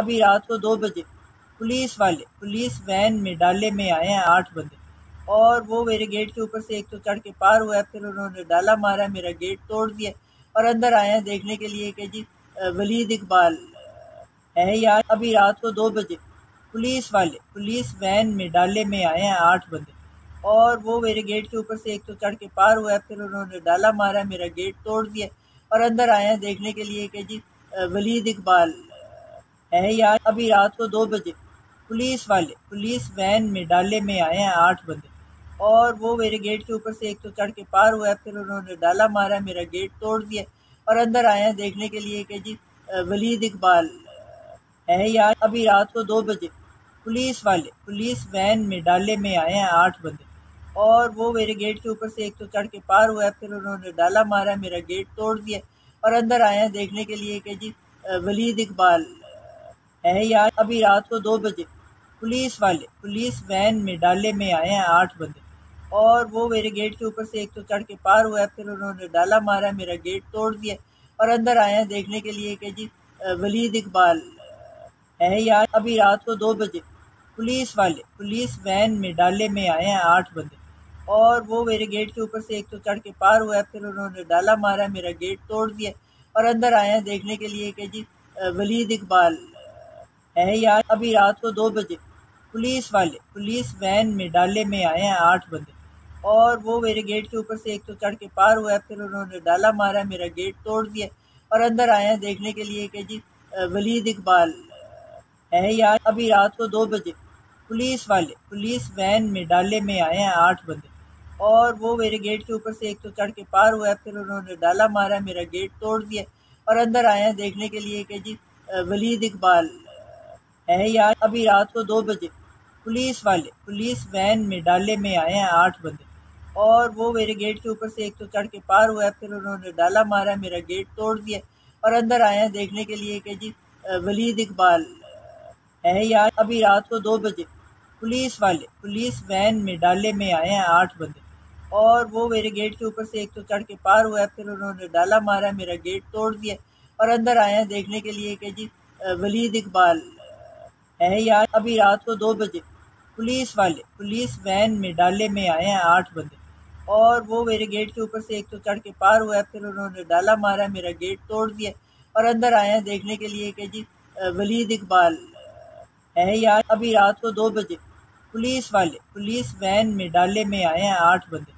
ابھی رات کو 2 بجے پولیس وین میں ڈالے میں آئے ہیں 8 بندے، اور وہ میرے گیٹ کے اوپر سے ایک تو چڑھ کے پار ہوا ہے، پھر انہوں نے ڈالا مارا، میرا گیٹ توڑ دیا اور اندر آئے ہیں دیکھنے کے لیے کہ جی ولید اقبال ہے یا ابھی رات کو 2 بجے پولیس وین میں ڈالے میں آئے ہیں 8 بندے، اور وہ میرے گیٹ کے اوپر سے ایک تو چڑھ کے پار ہوا ہے، پھر انہوں نے ڈالا مارا، میرا گیٹ توڑ دیا اور اندر آئے ہیں دیکھنے کے لیے کہ جی ولید اقبال ہے یا ابھی رات کو 2 بجے پولیس وین میں ڈالے میں آئے ہیں 8 بندے، اور وہ میرے گیٹ کے اوپر سے ایک تو چڑھ کے پار ہوا ہے، پھر انہوں نے ڈالا مارا، میرا گیٹ توڑ دیا اور اندر آئے ہیں دیکھنے کے لیے کہ جی ولید اقبال ہے یا ابھی رات کو 2 بجے پولیس وین میں ڈالے میں آئے ہیں 8 بندے، اور وہ میرے گیٹ کے اوپر سے ایک تو چڑھ کے پار ہوا ہے، پھر انہوں نے ڈالا مارا، میرا گیٹ توڑ دیا اور اندر آئے ہیں دیکھنے کے لیے کہ جی ولید اقبال ہے یا ابھی رات کو 2 بجے پولیس وین میں ڈالے میں آئے ہیں 8 بندے، اور وہ میرے گیٹ کے اوپر سے ایک تو چڑھ کے پار ہوا ہے، پھر انہوں نے ڈالا مارا، میرا گیٹ توڑ دیا اور اندر آئے ہیں دیکھنے کے لیے کہ جی ولید اقبال ہے یا ابھی رات کو 2 بجے پولیس وین میں ڈالے میں آئے ہیں 8 بندے، اور وہ میرے گیٹ کے اوپر سے ایک تو چڑھ کے پار ہوا ہے، پھر انہوں نے ڈالا مارا، میرا گیٹ توڑ دیا اور اندر آئے ہیں دیکھنے کے لیے کہ جی ولید اقبال ہے یا ابھی رات کو 2 بجے پولیس وین میں ڈالے میں آئے ہیں 8 بندے، اور وہ میرے گیٹ کے اوپر سے ایک تو چڑھ کے پار ہوا ہے، پھر انہوں نے ڈالا مارا، میرا گیٹ توڑ دیا اور اندر آئے ہیں دیکھنے کے لیے کہ جی ولید اقبال ہے یا ابھی رات کو 2 بجے پولیس وین میں ڈالے میں آئے ہیں 8 بندے، اور وہ میرے گیٹ کے اوپر سے ایک تو چڑھ کے پار ہوا ہے، پھر انہوں نے ڈالا مارا، میرا گیٹ توڑ دیا اور اندر آئے ہیں دیکھنے کے لیے کہ جی ولید اقبال ہے یا ابھی رات کو 2 بجے پولیس وین میں ڈالے میں آئے ہیں 8 بندے، اور وہ میرے گیٹ کے اوپر سے ایک تو چڑھ کے پار ہوا ہے، پھر انہوں نے ڈالا مارا، میرا گیٹ توڑ دیا اور اندر آئے ہیں دیکھنے کے لیے کہ جی ولید اقبال ہے یا ابھی رات کو 2 بجے پولیس وین میں ڈالے میں آئے ہیں 8 بندے، اور وہ میرے گیٹ کے اوپر سے ایک تو چڑھ کے پار ہوا ہے، پھر انہوں نے ڈالا مارا، میرا گیٹ توڑ دیا اور اندر آئے ہیں دیکھنے کے لیے کہ جی ولید اقبال ہے یا ابھی رات کو 2 بجے پولیس وین میں ڈالے میں آئے ہیں 8 بندے، اور وہ میرے گیٹ کے اوپر سے ایک تو چڑھ کے پار ہوا ہے، پھر انہوں نے ڈالا مارا، میرا گیٹ توڑ دیا اور اندر آئے ہیں دیکھنے کے لیے کہ جی ولید اقبال ہے یا ابھی رات کو 2 بجے پولیس وین میں ڈالے میں آئے ہیں 8 بندے،